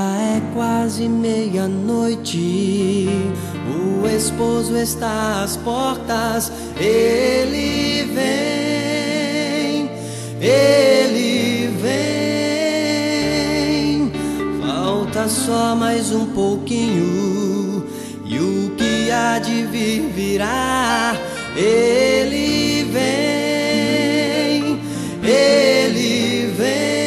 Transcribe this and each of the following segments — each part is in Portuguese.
Já é quase meia-noite, o esposo está às portas. Ele vem, ele vem. Falta só mais um pouquinho e o que há de vir virá. Ele vem, ele vem.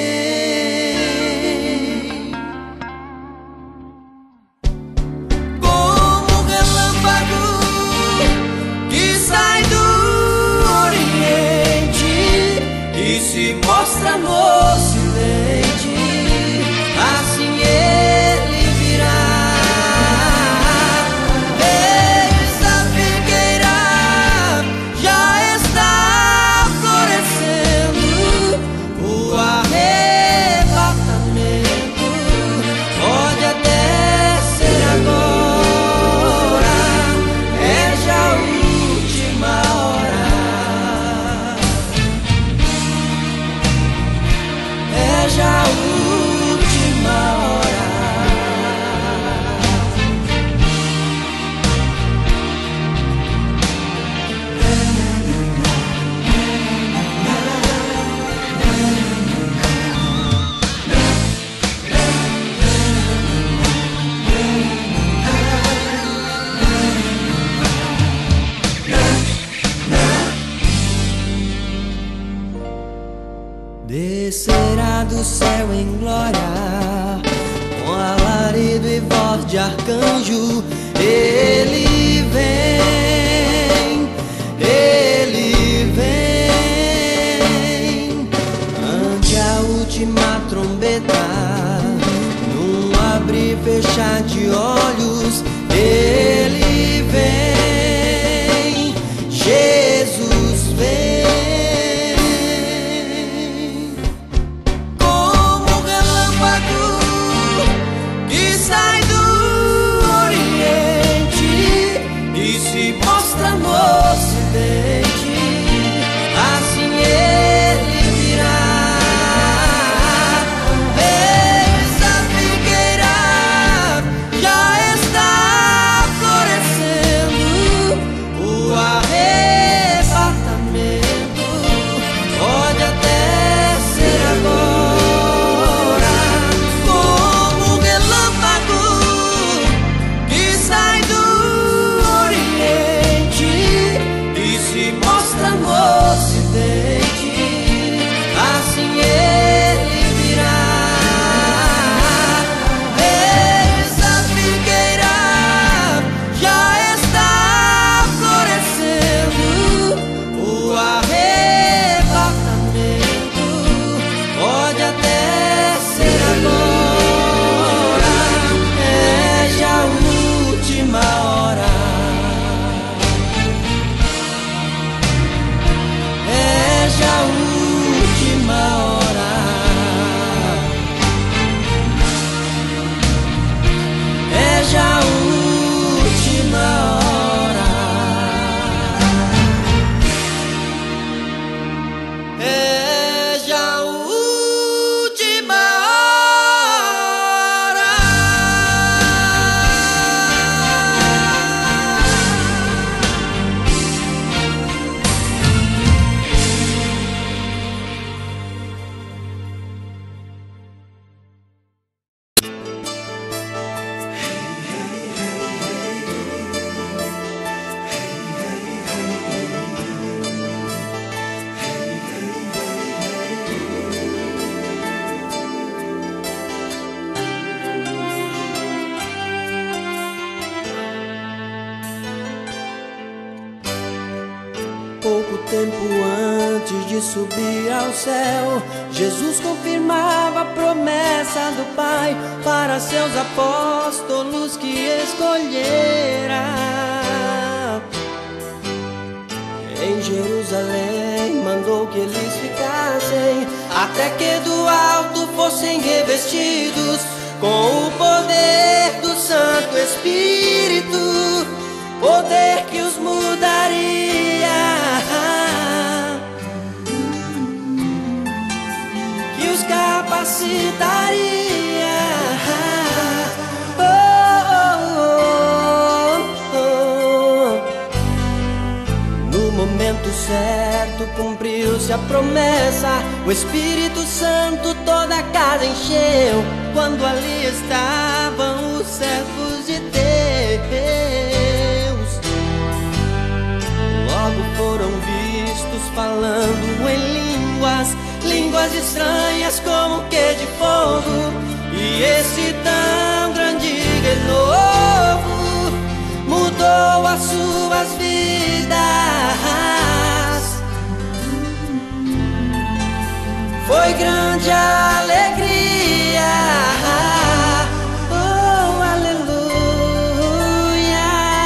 Mostra no ocidente, assim ele virá. Eis a figueira já está florescendo, o arrebatamento pode até ser agora, é já a última hora. Já a última hora. Descerá do céu em glória, com alarido e voz de arcanjo. Ele vem, ele vem. Ante a última trombeta, num abrir e fechar de olhos, ele vem, Jesus vem. Mostra no ocidente, assim ele virá. Eis a figueira já está florescendo, o arrebatamento pode até ser agora. Como um relâmpago que sai do mostra no ocidente, assim ele virá. Eis a figueira já está florescendo, o arrebatamento pode até ser agora, é já a última hora. Já a última hora. É já a última hora. É já a última hora. Pouco tempo antes de subir ao céu, Jesus confirmava a promessa do Pai para seus apóstolos que escolhera. Em Jerusalém mandou que eles ficassem até que do alto fossem revestidos com o poder do Santo Espírito, poder que os mudaria, que os capacitaria promessa, o Espírito Santo toda a casa encheu, quando ali estavam os servos de Deus. Logo foram vistos falando em línguas, línguas estranhas como que de fogo. E esse tão grande renovo mudou as suas vidas. Foi grande a alegria, oh aleluia.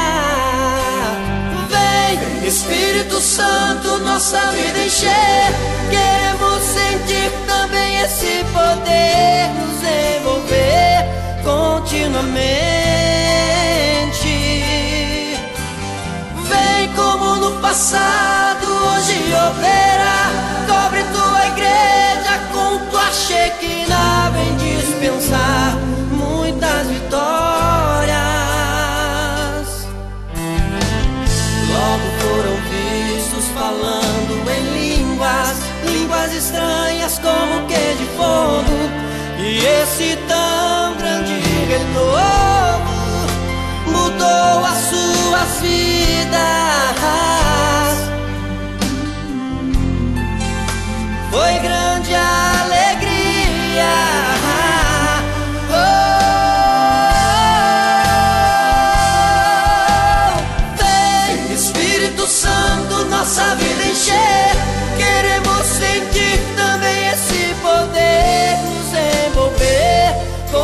Vem Espírito Santo, nossa vida encher, queremos sentir também esse poder nos envolver continuamente. Vem como no passado, hoje opera, cobre tua igreja com tua Shekinah, vem dispensar muitas vitórias. Logo foram vistos falando em línguas, línguas estranhas como que de fogo. E esse tão grande renovo mudou as suas vidas. Foi grande a alegria, oh, vem Espírito Santo, nossa vida encher, queremos sentir também esse poder nos envolver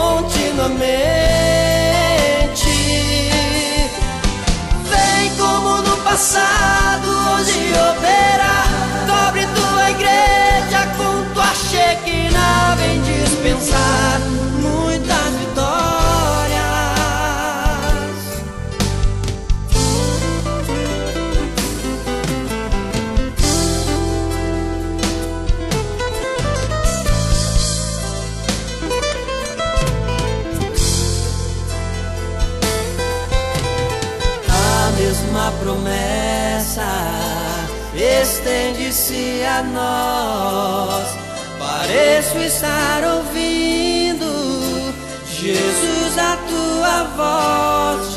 continuamente. Vem como no passado, hoje opera, cobre tua igreja com tua Shekinah, vem dispensar muitas vitórias. A mesma promessa estende-se a nós. Pareço estar ouvindo Jesus a tua voz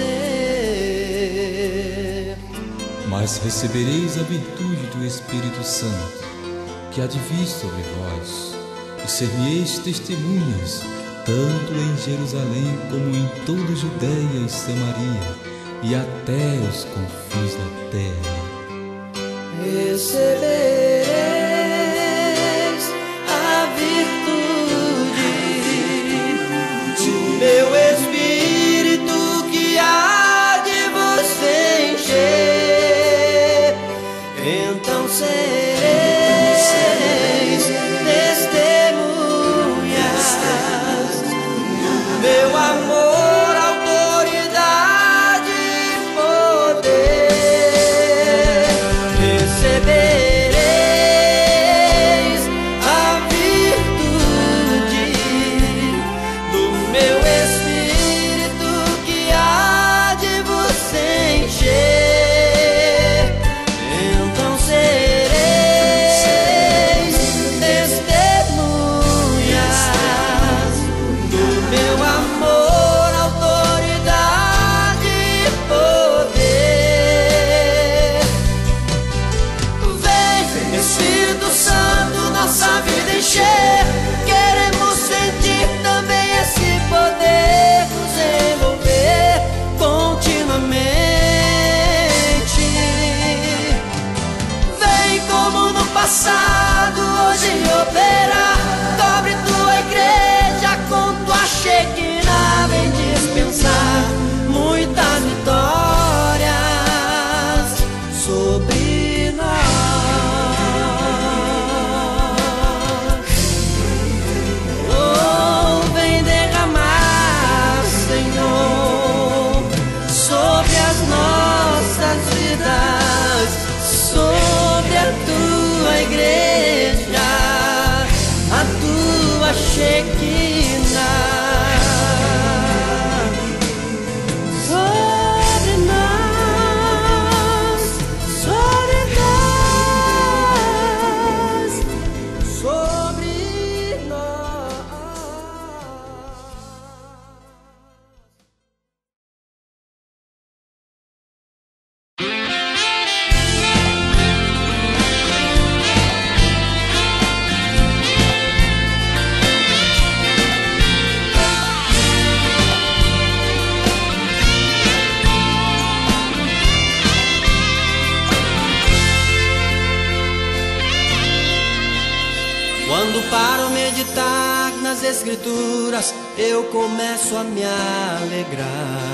dizer: mas recebereis a virtude do Espírito Santo, que há de vir sobre vós, e ser-me-eis testemunhas, tanto em Jerusalém como em toda a Judeia e Samaria, e até os confins da terra. Recebereis a virtude do meu Espírito, que há de vos encher. Então sereis testemunhas do meu amor, autoridade e poder. Recebereis a virtude do meu Espírito, que há de vos encher. Então sereis testemunhas do meu amor, autoridade e poder. Vem Espírito Santo, nossa vida encher, queremos sentir também esse poder nos envolver continuamente. Vem como no passado, hoje opera, cobre tua igreja com tua Shekinah, vem dispensar muitas vitórias sobre nós. Oh, vem derramar, Senhor, sobre as nossas vidas, sobre a tua igreja, a tua Shekinah. Escrituras eu começo a me alegrar,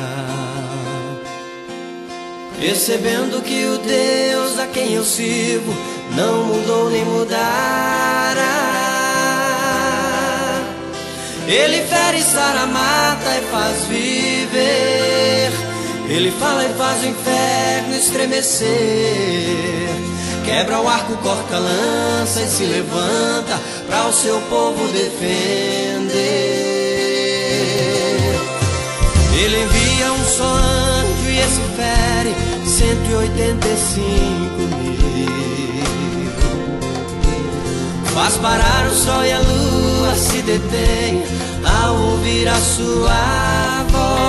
percebendo que o Deus a quem eu sirvo não mudou nem mudará. Ele fere, sara, mata e faz viver. Ele fala e faz o inferno estremecer. Quebra o arco, corta a lança e se levanta para o seu povo defender. Ele envia um só anjo e esse fere 185.000. Faz parar o sol e a lua se detém ao ouvir a sua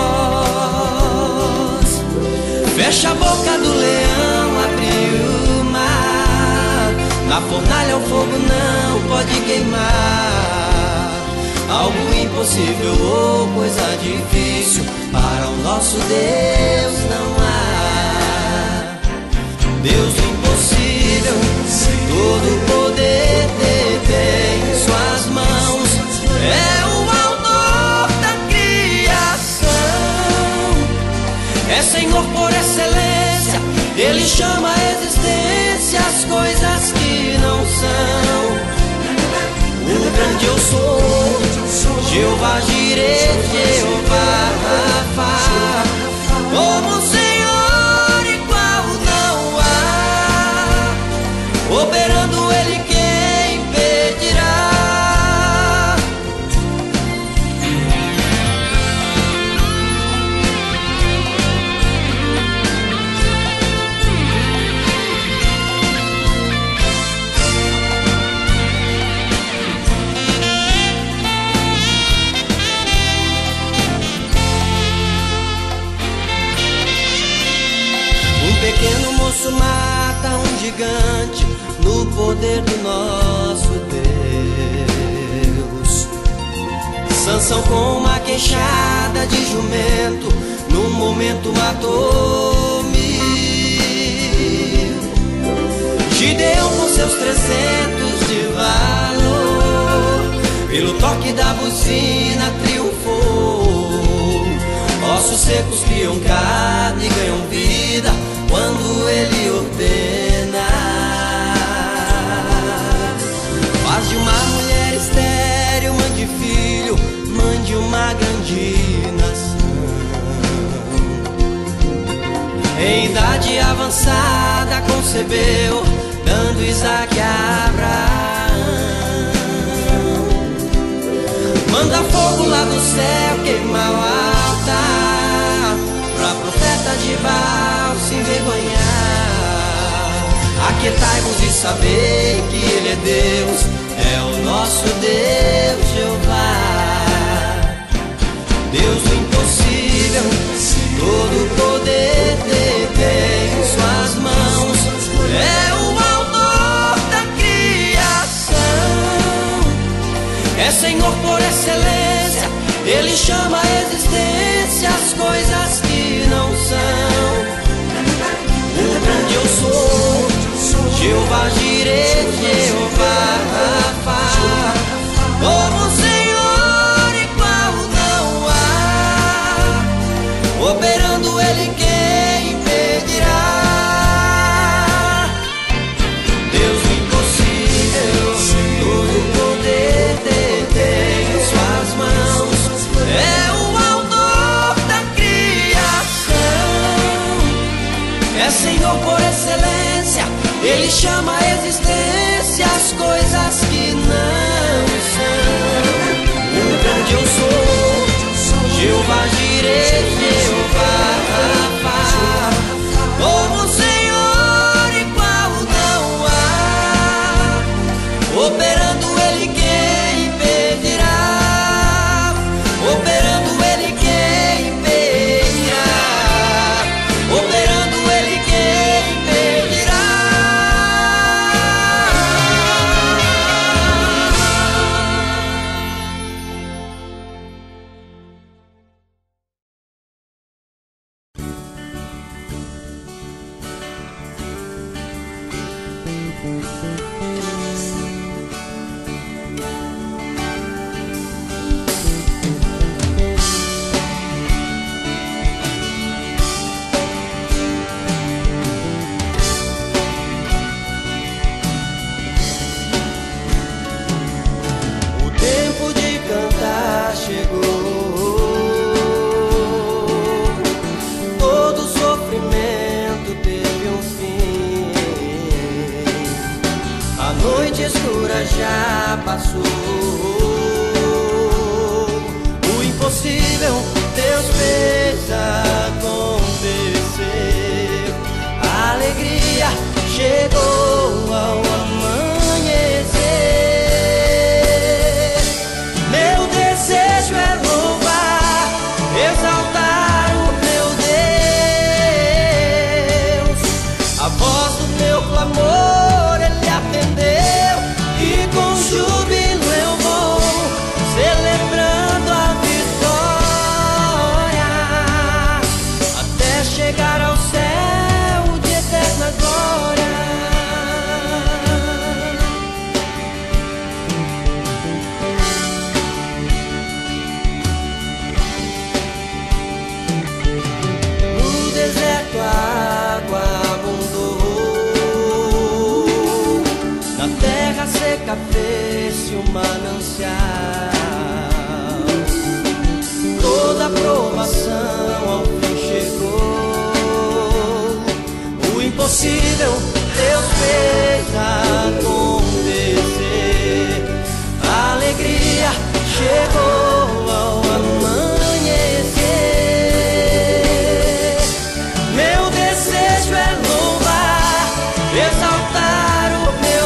voz. Fecha a boca do leão, abre o mar. Na fornalha o fogo não pode queimar. Algo impossível ou coisa difícil para o nosso Deus não há. Deus do impossível, todo o poder detém em suas mãos. É o autor da criação, é Senhor por excelência. Ele chama a existência as coisas que não são. O grande eu sou, Jeová Jireh, Jeová Rafa, como Senhor igual não há. Operando Ele, quem impedirá? Um pequeno moço mata um gigante no poder do nosso Deus. Sansão com uma queixada de jumento num momento matou 1000. Gideão com seus 300 de valor, pelo toque da buzina triunfou. Ossos secos criam carne e ganham vida quando Ele ordena. Faz de uma mulher estéril, mande filho, mande uma grande nação. Em idade avançada concebeu, dando Isaque a Abraão. Manda fogo lá do céu, queima o altar, pra profeta de Baal se envergonhar. Aquietai-vos e sabei que Ele é Deus, é o nosso Deus Jeová. Deus do impossível, todo o poder detém em suas mãos. É o autor da criação, é Senhor por excelência. Ele chama a existência as coisas que não são. O grande eu sou, Jeová Jireh, Jeová Rafa, como Senhor igual não há. Operando Ele, quem impedirá? Deus do impossível, todo o poder detém em suas mãos. É o autor da criação, é Senhor por excelência. Ele chama a existência as coisas que não são. O grande eu sou, Jeová Jireh, Jeová Rafa, como Senhor igual não há. Operando Ele, quem impedirá? Operando Ele, quem impedirá? Operando Ele, quem impedirá? Deus fez acontecer. A alegria chegou ao amanhecer. Meu desejo é louvar, exaltar o meu Deus. A voz do meu clamor Ele atendeu, e com júbilo eu vou, celebrando a vitória, até chegar ao céu de eterna glória. No deserto a água abundou, na terra seca fez-se um manancial. Toda provação ao fim chegou, o impossível Deus fez acontecer. A alegria chegou ao amanhecer. Meu desejo é louvar, exaltar o meu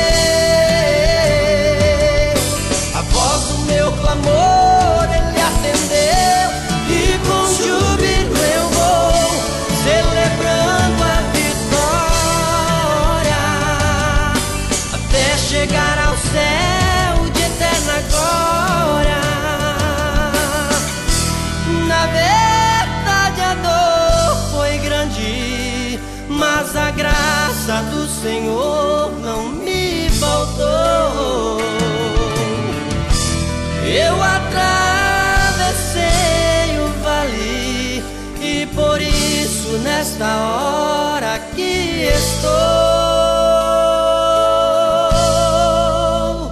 Deus. A voz do meu clamor Ele atendeu, e com júbilo eu vou, celebrando a vitória, até chegar ao céu de eterna glória. Na verdade a dor foi grande, mas a graça do Senhor não me faltou. Eu atravessei o vale, e por isso nesta hora aqui estou,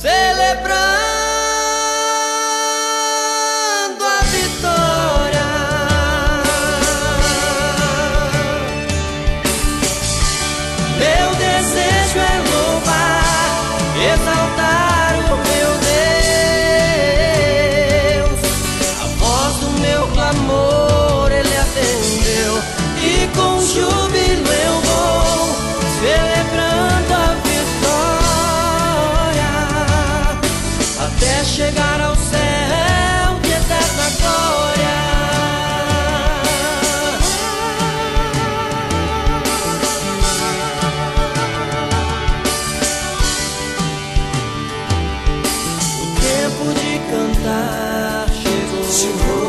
celebrando a vitória. Meu desejo é louvar, exaltar o meu Deus. A voz do meu clamor Ele atendeu, e com júbilo eu vou, celebrando a vitória, até chegar ao céu de eterna glória. O tempo de cantar chegou.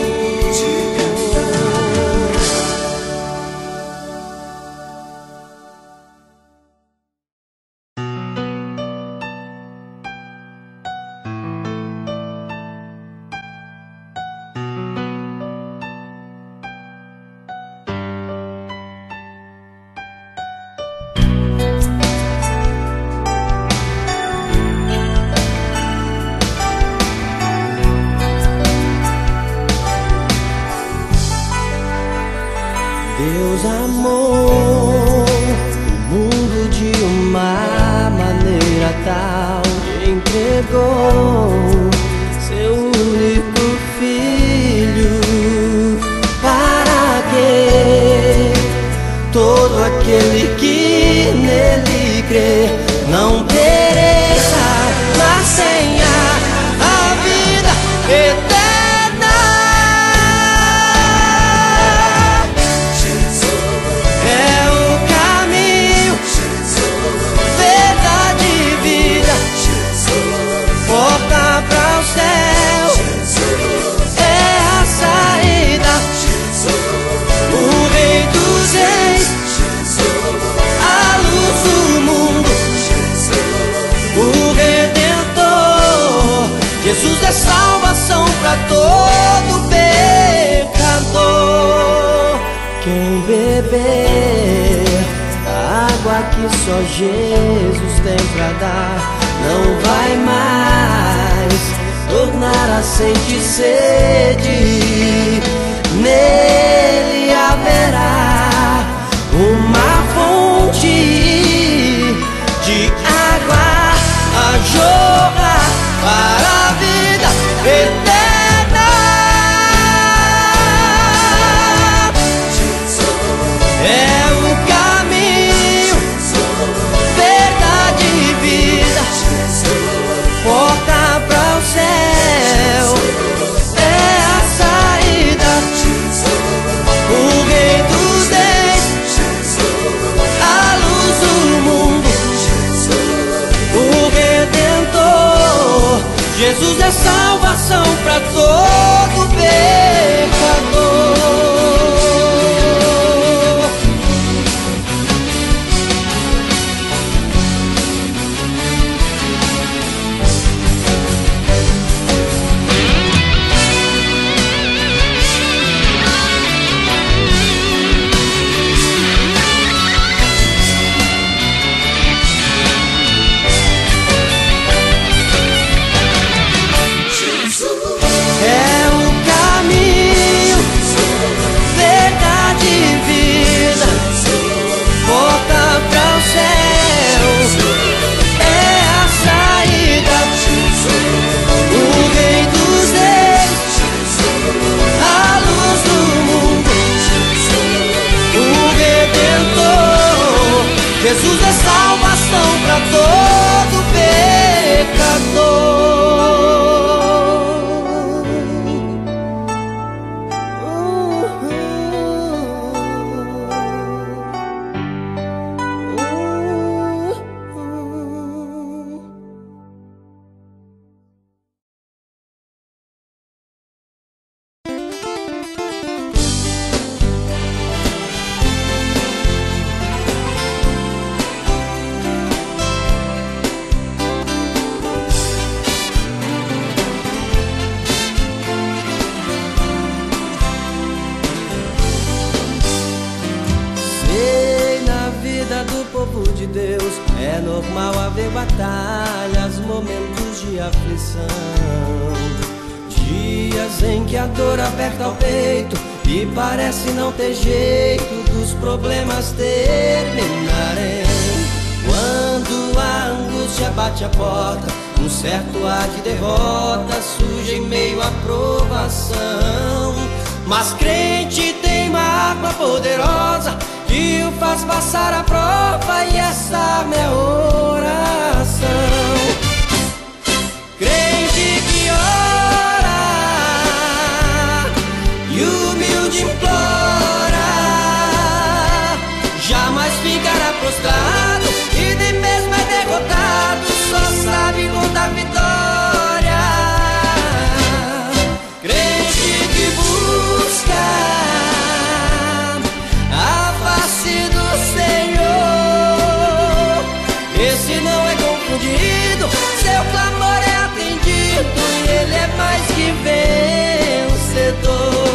Deus amou o mundo de uma maneira tal que entregou seu único filho, para que todo aquele que nele crê não pereça, mas tenha a vida eterna. Jesus é salvação para todo pecador. Quem beber a água que só Jesus tem pra dar, não vai mais tornar a sentir sede. Nele haverá uma fonte de água a jorrar para a vida eterna. É normal haver batalhas, momentos de aflição, dias em que a dor aperta o peito e parece não ter jeito dos problemas terminarem. Quando a angústia bate a porta, um certo ar de derrota surge em meio à provação. Mas crente tem uma arma poderosa que o faz passar a prova, e essa arma é a oração. Crente que ora e humilde implora, jamais ficará prostrado e nem mesmo é derrotado, só sabe contar vitória. Crente que busca a face do Senhor, esse não é confundido, seu clamor é atendido e ele é mais que vencedor.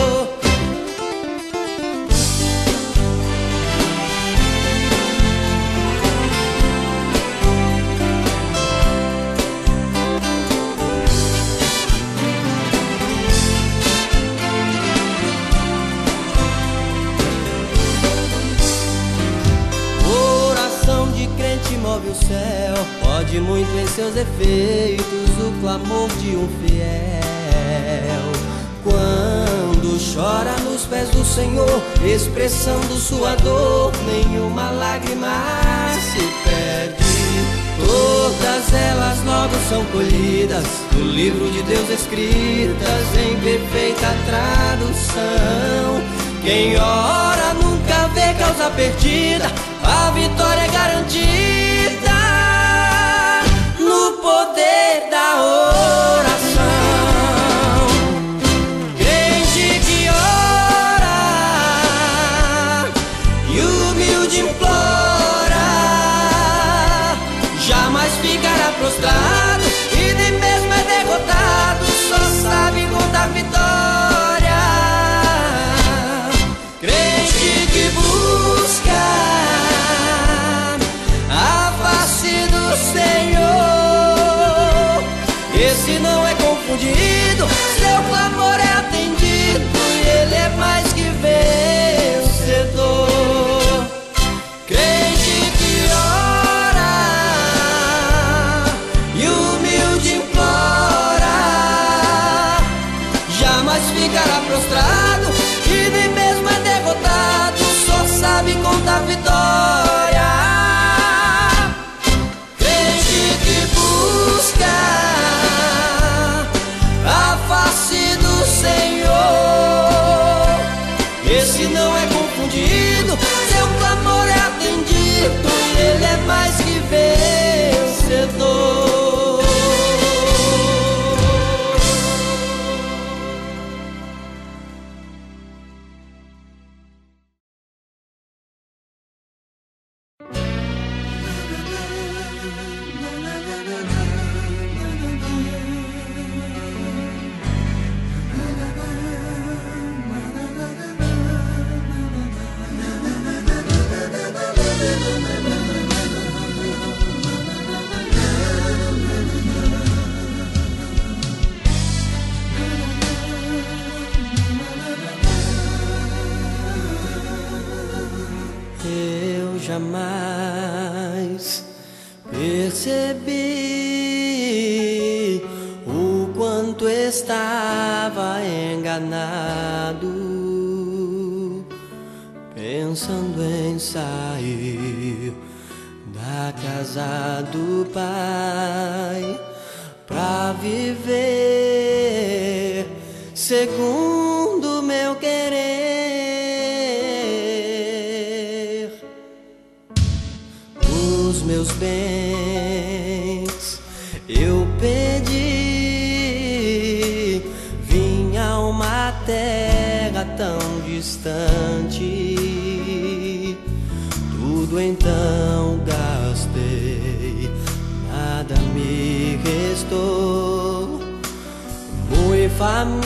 Move o céu, pode muito em seus efeitos o clamor de um fiel. Quando chora nos pés do Senhor, expressando sua dor, nenhuma lágrima se perde. Todas elas logo são colhidas no livro de Deus, escritas em perfeita tradução. Quem ora nunca vê causa perdida, a vitória é garantida no poder da oração. Crente que ora e humilde implora, jamais ficará prostrado e nem mesmo é derrotado, só sabe contar vitória. Crente que busca Senhor, esse não é confundido, seu clamor é atendido e ele é mais que vencedor. Crente que ora e humilde implora, jamais ficará prostrado e nem mesmo é derrotado, só sabe contar vitória. A face do Senhor, esse não é confundido, seu clamor é atendido e ele é mais que vencedor. Eu jamais percebi o quanto estava enganado, pensando em sair da casa do Pai pra viver segundo meu querer. Os meus bens eu pedi, vim a uma terra tão distante, tudo então gastei, nada me restou, muito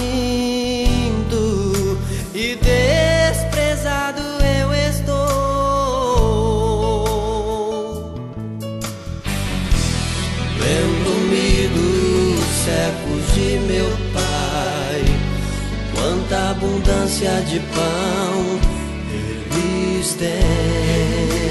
faminto e desprezado eu estou. abundância de pão eles têm,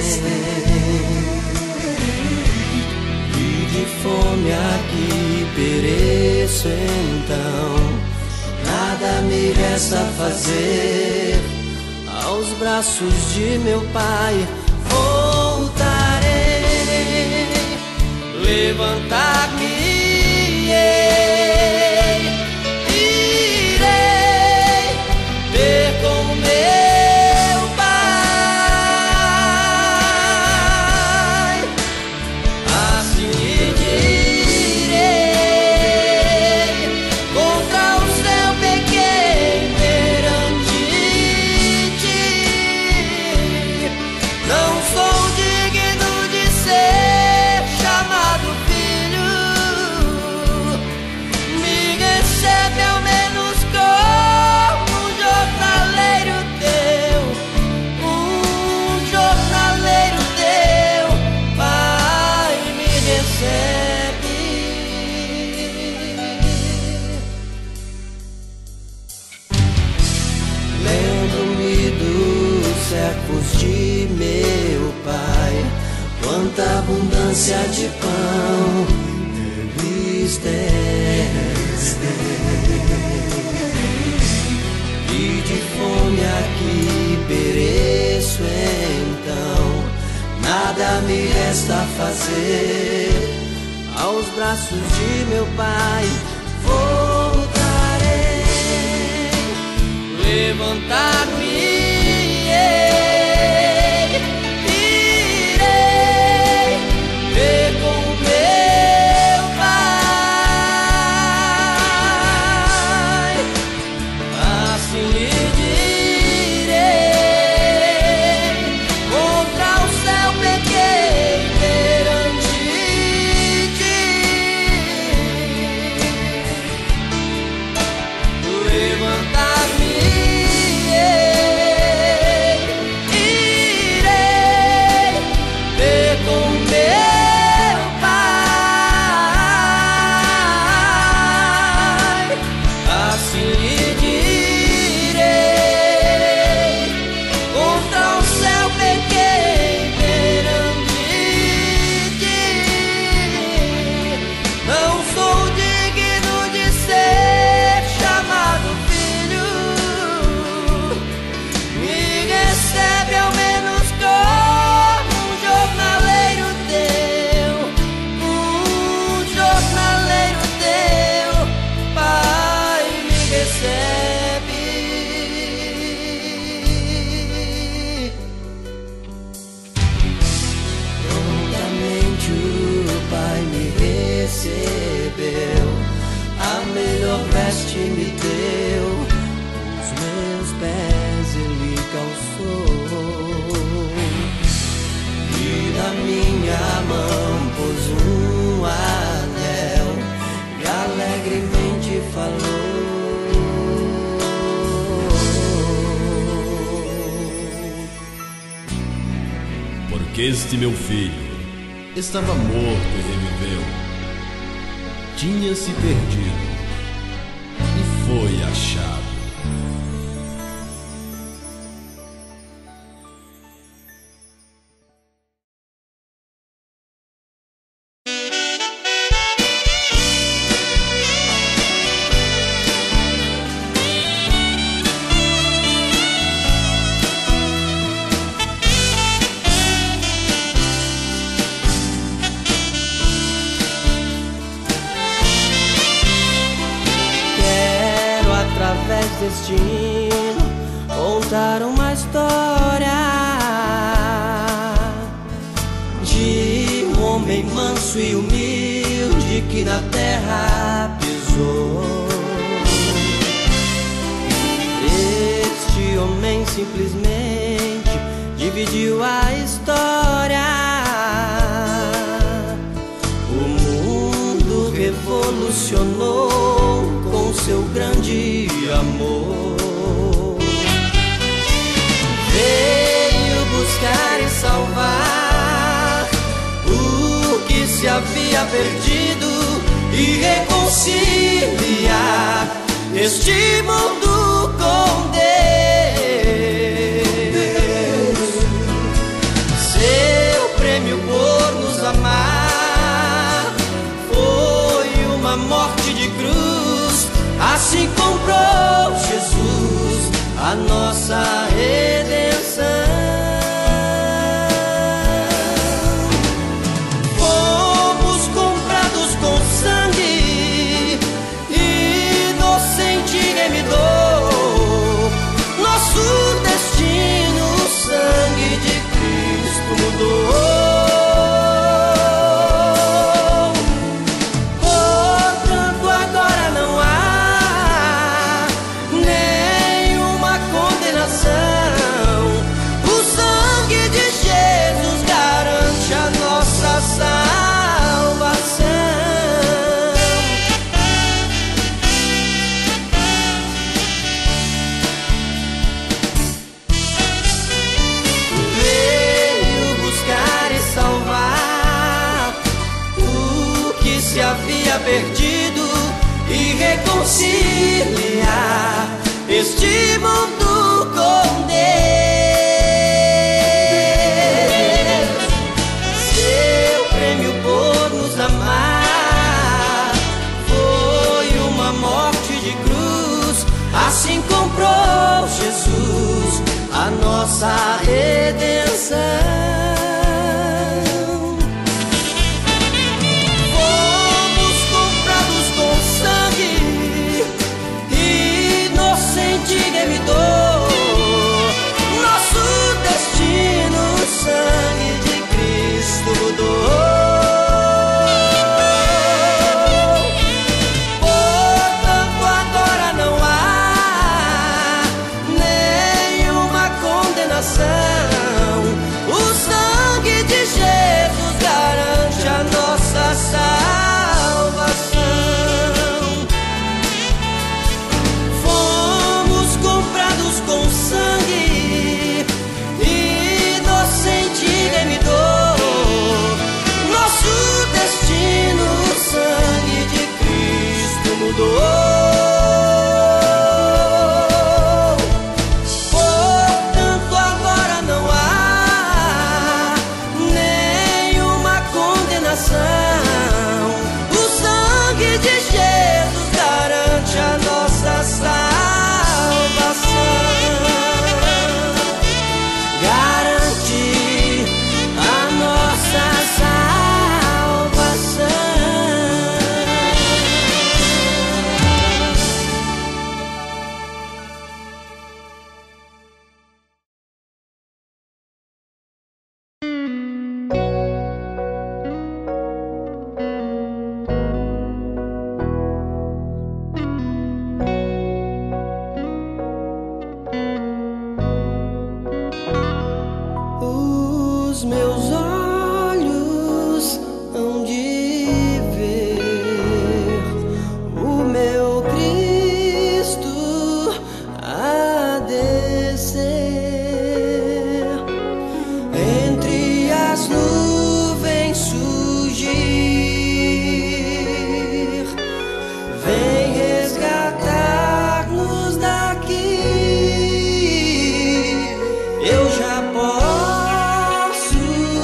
e de fome aqui pereço, então nada me resta fazer. Aos braços de meu Pai voltarei, levantar-me-ei, irei ter com meu Pai. Assim lhe direi: contra o céu pequei perante ti, não sou digno de ser chamado filho. Me recebe ao menos como um jornaleiro teu, Pai, me recebe. Lembro-me dos servos de meu Pai, quanta abundância de pão eles têm, e de fome aqui pereço, então nada me resta fazer. Aos braços de meu Pai voltarei, levantar-me-ei, irei ter com meu Pai. Assim lhe direi: contra o céu pequei perante ti, levantar-me-ei, irei ter com meu Pai. Assim lhe direi: contra o céu pequei perante ti, não sou digno de ser chamado filho. Me recebe ao menos como um jornaleiro teu, Pai, me recebe. Prontamente o Pai me recebeu, a melhor veste me deu, os meus pés ele calçou, e na minha mão pôs um anel e alegremente falou: Porque este meu filho estava morto e reviveu, tinha se perdido e foi achado. Quero, através deste hino, contar uma história de um homem manso e humilde que na terra pisou. Este homem simplesmente dividiu a história. O mundo revolucionou com seu grande amor. Veio buscar e salvar o que se havia perdido e reconciliar este mundo com comprou Jesus, a nossa redenção. Fomos comprados com sangue, inocente remidor. Nosso destino, o sangue de Cristo mudou. O sangue de Jesus garante a nossa salvação. Fomos comprados com sangue, inocente remidor. Nosso destino, o sangue de Cristo mudou. O sangue de Jesus garante a nossa salvação. Garante a nossa salvação. Os meus olhos hão de ver o meu Cristo a descer, entre as nuvens surgir, vem resgatar-nos daqui. Eu já posso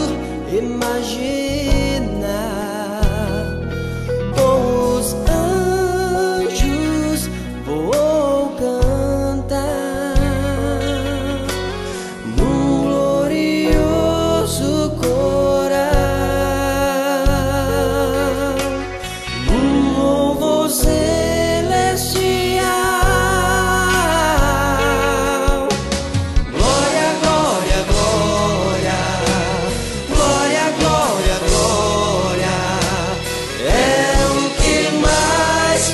imaginar, com os anjos vou cantar num glorioso coral, num louvor celestial. Glória, glória, glória, glória, glória, glória, é o que mais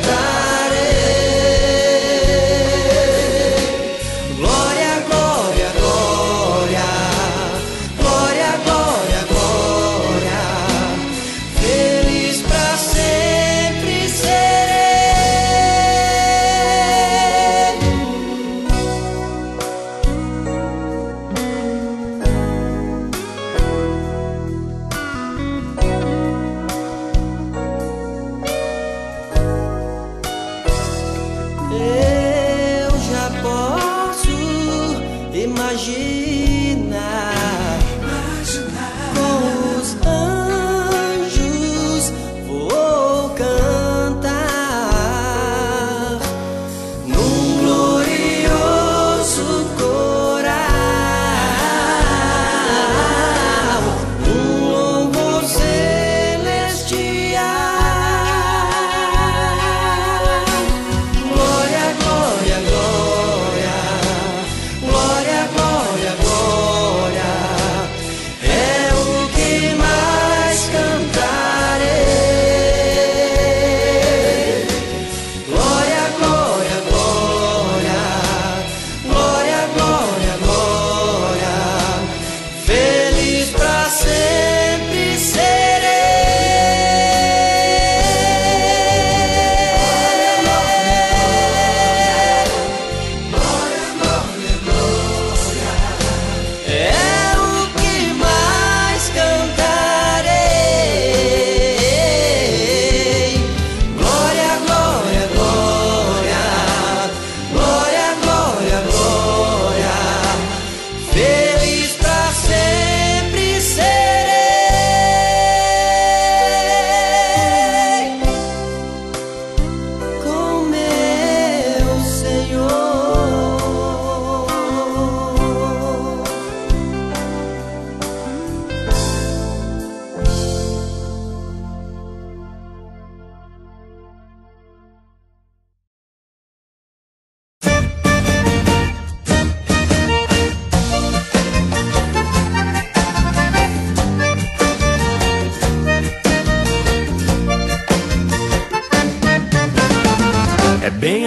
cantarei. Glória, glória, glória, glória, glória, glória, feliz pra sempre serei. Eu já posso imaginar, com os anjos vou cantar num glorioso coral, num louvor celestial. Glória, glória, glória, glória, glória,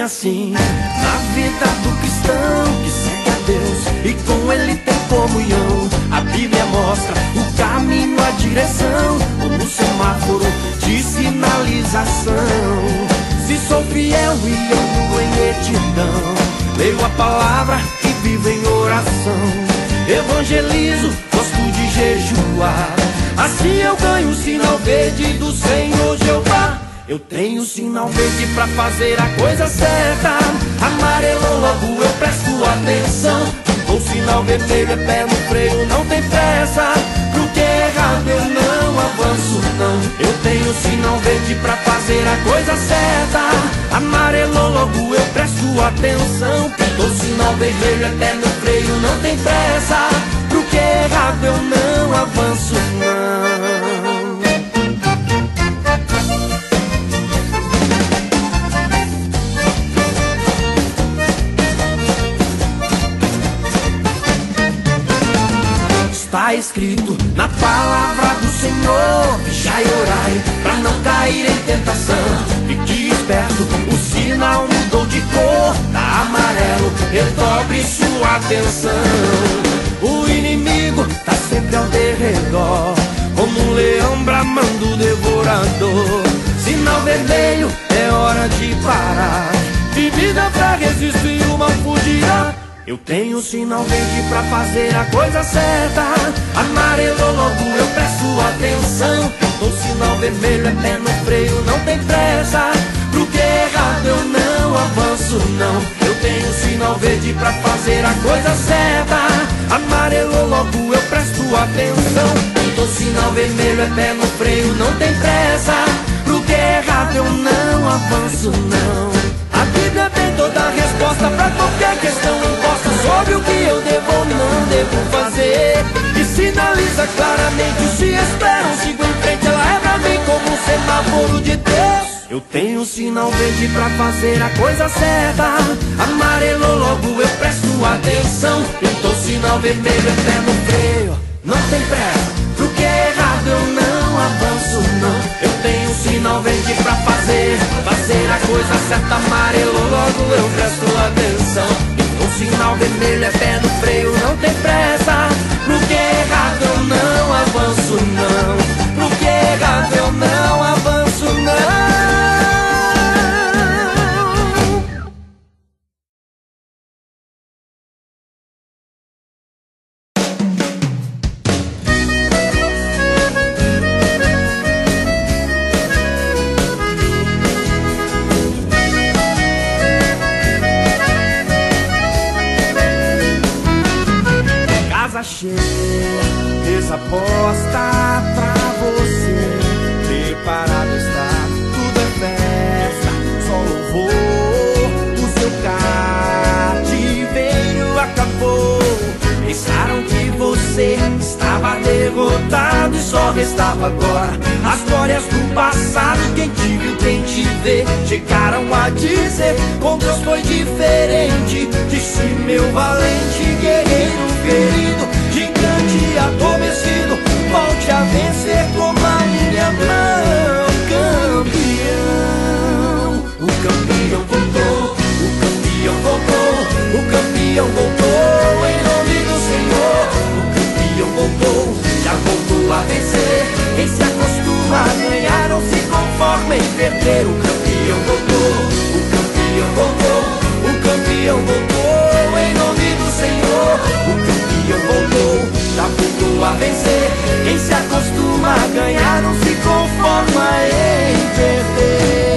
bem assim na vida do cristão que segue a Deus e com Ele tem comunhão. A Bíblia mostra o caminho, a direção, como semáforo de sinalização. Se sou fiel e ando em retidão, leio a palavra e vivo em oração. Evangelizo, gosto de jejuar, assim eu ganho o sinal verde do Senhor Jeová. Eu tenho sinal verde pra fazer a coisa certa. Amarelou logo eu presto atenção. O sinal vermelho é pé no freio, não tem pressa. Pro que é errado eu não avanço não. Eu tenho sinal verde pra fazer a coisa certa. Amarelou logo eu presto atenção. O sinal vermelho é pé no freio, não tem pressa. Pro que é errado eu não avanço não. Está escrito na palavra do Senhor: vigiai e orai, pra não cair em tentação. Fique esperto, o sinal mudou de cor, tá amarelo, redobre sua atenção. O inimigo tá sempre ao derredor, como um leão bramando devorador. Sinal vermelho, é hora de parar. Bebida pra resistir, o mal fugirá. Eu tenho sinal verde pra fazer a coisa certa. Amarelou logo eu presto atenção. O sinal vermelho é pé no freio, não tem pressa. Pro que é errado eu não avanço não. Eu tenho sinal verde pra fazer a coisa certa. Amarelou logo eu presto atenção. O sinal vermelho é pé no freio, não tem pressa. Pro que é errado eu não avanço não. A Bíblia tem toda a resposta pra qualquer questão imposta sobre o que eu devo ou não devo fazer. E sinaliza claramente o se esperam, sigo em frente, ela é pra mim como um semáforo de Deus. Eu tenho sinal verde pra fazer a coisa certa. Amarelou logo eu presto atenção. Pintou sinal vermelho é pé no freio, não tem pressa. Pro que é errado eu não avanço não. Eu tenho sinal verde pra fazer a coisa certa. Amarelou logo eu presto atenção. O sinal vermelho é pé no freio, não tem pressa. Pro que é errado eu não avanço não. Pro que é errado eu não avanço não. Cheia, mesa posta pra você, preparado está, tudo é festa, só louvor. O seu cativeiro acabou. Pensaram que você estava derrotado e só restava agora as glórias do passado. Quem te viu, quem te vê, chegaram a dizer: com Deus foi diferente. Disse meu valente guerreiro ferido, gigante adormecido, volte a vencer, toma minha mão. Campeão, o campeão voltou, o campeão voltou, o campeão voltou, em nome do Senhor. O campeão voltou, já voltou a vencer. Quem se acostuma a ganhar não se conforma em perder. O campeão voltou, o campeão voltou, o campeão voltou, em nome do Senhor. O campeão voltou, já voltou a vencer. Quem se acostuma a ganhar não se conforma em perder.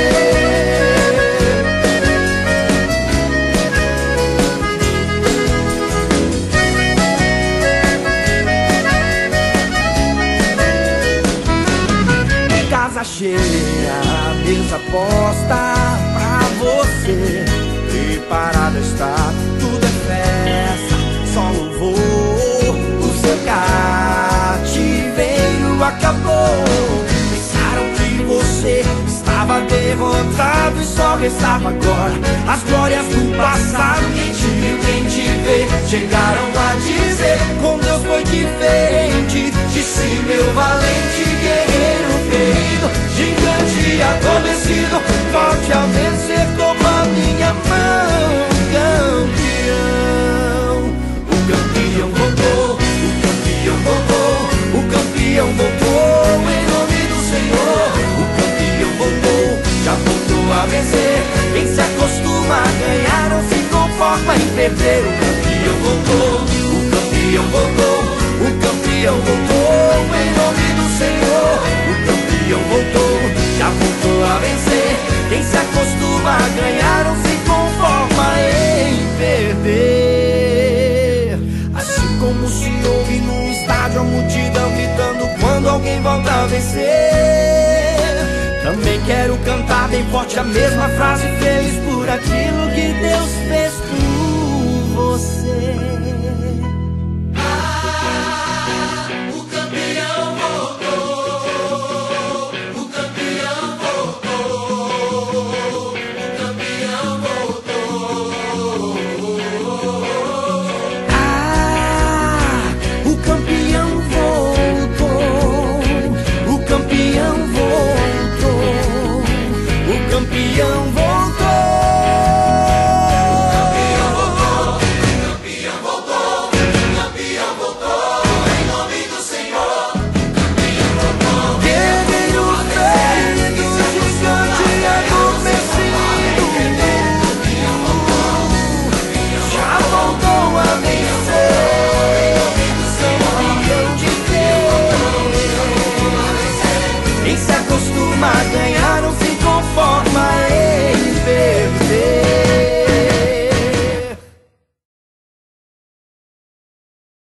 Casa cheia, mesa posta pra você, preparada está, tudo é festa, só louvor. O seu cativeiro acabou. Pensaram que você estava derrotado e só restava agora as glórias do passado. Quem te viu, quem te vê, chegaram a dizer: com Deus foi diferente. Disse meu valente guerreiro ferido, gigante adormecido, volte a vencer, toma minha minha mão. O campeão voltou, o campeão voltou, o campeão voltou, em nome do Senhor. O campeão voltou, já voltou a vencer. Quem se acostuma a ganhar não se conforma em perder. O campeão voltou, o campeão voltou, o campeão voltou, em nome do Senhor. O campeão voltou, já voltou a vencer. Quem se acostuma a ganhar não se conforma em perder. Assim como se ouve num estádio a multidão gritando quando alguém volta a vencer, também quero cantar bem forte a mesma frase, feliz por aquilo que Deus fez por